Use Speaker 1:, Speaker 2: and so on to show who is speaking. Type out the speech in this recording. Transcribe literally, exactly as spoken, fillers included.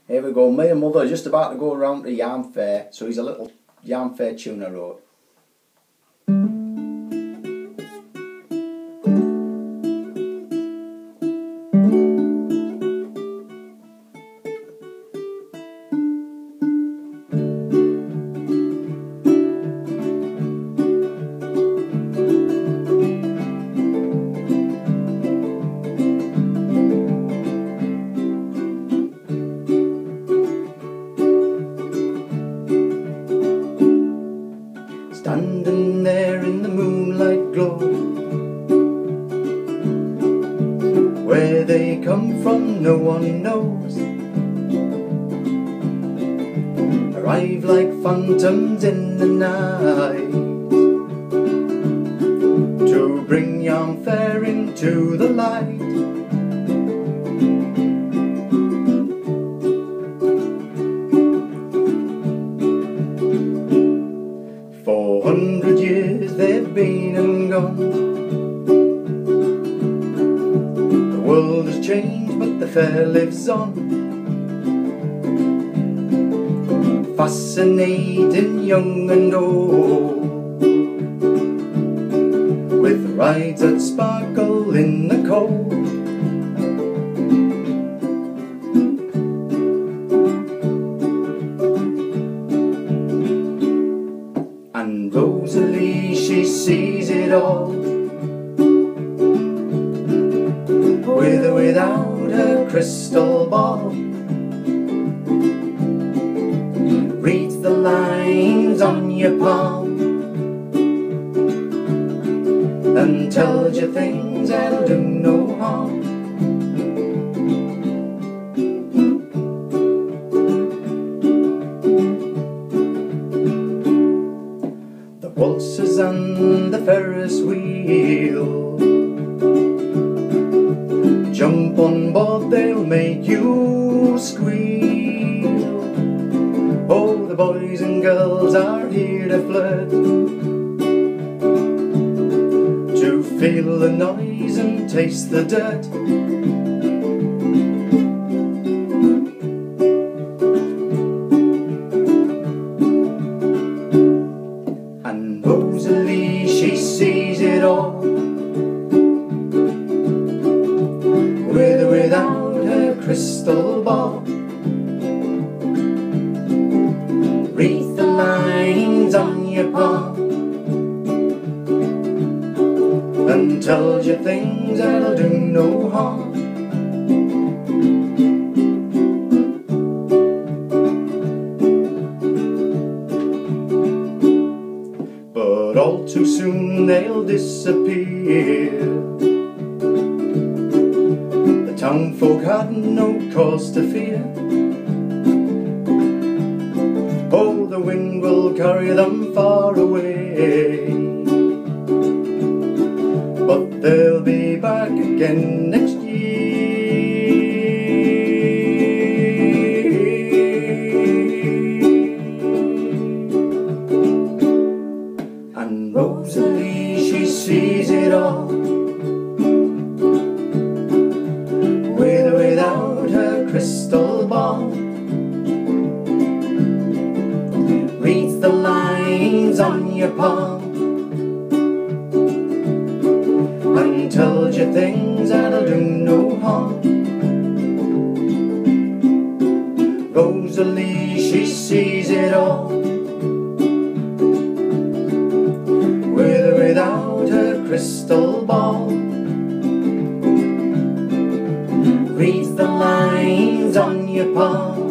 Speaker 1: Here we go, me and mother are just about to go around to Yarm Fair, so he's a little Yarm Fair tune I wrote. Standing there in the moonlight glow, where they come from no one knows. Arrive like phantoms in the night to bring Yarm Fair into the light. Four hundred years they've been and gone. The world has changed, but the fair lives on. Fascinating young and old, with rides that sparkle in the cold. And Rosalie, she sees it all, with or without her crystal ball. Reads the lines on your palm and tells you things that'll do no harm. Waltzes and the Ferris wheel, jump on board, they'll make you squeal. Oh, the boys and girls are here to flirt, to feel the noise and taste the dirt. And Rosalie, she sees it all, with or without her crystal ball. Reads the lines on your palm and tells you things that'll do no harm. But all too soon they'll disappear. The town folk had no cause to fear. Oh, the wind will carry them far away, but they'll be back again next year. And Rosalie, she sees it all, with or without her crystal ball. Reads the lines on your palm and tells you things that'll do no harm. Rosalie, she sees it all, with or without her crystal ball. Reads the lines on your palm